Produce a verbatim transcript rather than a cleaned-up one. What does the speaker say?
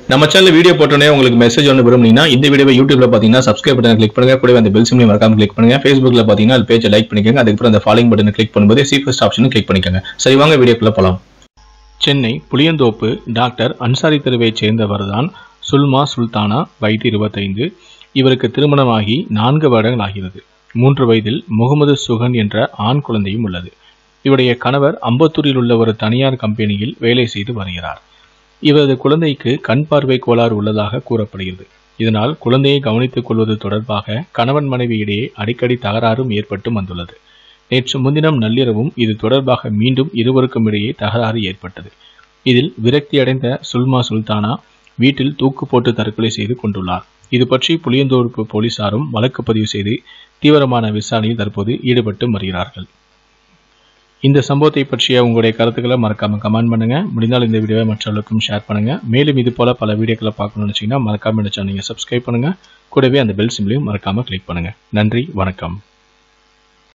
நம்ம channel video போட்டோனே உங்களுக்கு message ஒன்று விரும்புனீங்கன்னா இந்த வீடியோவை யூடியூப்ல பாத்தீங்கன்னா சப்ஸ்கிரைப் பட்டனை கிளிக் பண்ணுங்க, கூடவே அந்த பெல் சிம்பலையும் மறக்காம கிளிக் பண்ணுங்க. Facebookல பாத்தீங்கன்னா அது பேஜை லைக் பண்ணிக்கோங்க, அதுக்கப்புறம் அந்த ஃபாலோயிங் பட்டனை கிளிக் பண்ணும்போது சி ஃபர்ஸ்ட் ஆப்ஷனும் கிளிக் பண்ணிக்கோங்க. சரி வாங்க வீடியோக்குள்ள போலாம். சென்னை புளியந்தோப்பு டாக்டர் அன்சாரி தெருவைச் சேர்ந்தவர் தான் சுல்மா சுல்தானா, வயது இருபத்தைந்து. இவருக்கு திருமணமாகி நான்கு வருடங்கள் ஆகிறது. மூன்று வயதில் முகமது சுகன் என்ற ஆண் குழந்தையும் உள்ளது. இவருடைய கணவர் அம்பத்தூரில் உள்ள ஒரு தனியார் கம்பெனியில் வேலை செய்து வருகிறார். இவரது குழந்தைக்கு கண் பார்வை கோளாறு உள்ளதாக கூறப்படுகிறது. இதனால் குழந்தையை கவனித்துக் கொள்வது தொடர்பாக கணவன் மனைவி இடையே அடிக்கடி தகராறும் ஏற்பட்டு வந்துள்ளது. நேற்று முன்தினம் நள்ளிரவும் இது தொடர்பாக மீண்டும் இருவருக்கும் இடையே தகராறு ஏற்பட்டது. இதில் விரக்தியடைந்த சுல்மா சுல்தானா வீட்டில் தூக்கு போட்டு தற்கொலை செய்து கொண்டுள்ளார். இது பற்றி புளியந்தோப்பு போலீசாரும் வழக்கு பதிவு செய்து தீவிரமான விசாரணையில் தற்போது ஈடுபட்டு வருகிறார்கள். இந்த சம்பவத்தை பற்றிய உங்களுடைய கருத்துக்களை மறக்காம கமெண்ட் பண்ணுங்க. முடிந்தால் இந்த வீடியோவை மற்றவர்களுக்கும் ஷேர் பண்ணுங்க. மேலும் இது போல பல வீடியோக்களை பார்க்கணும்னு நினைச்சீங்கன்னா மறக்காம இந்த சேனலை சப்ஸ்கிரைப் பண்ணுங்க, கூடவே அந்த பெல் சிம்பலையும் மறக்காம கிளிக் பண்ணுங்க. நன்றி, வணக்கம்.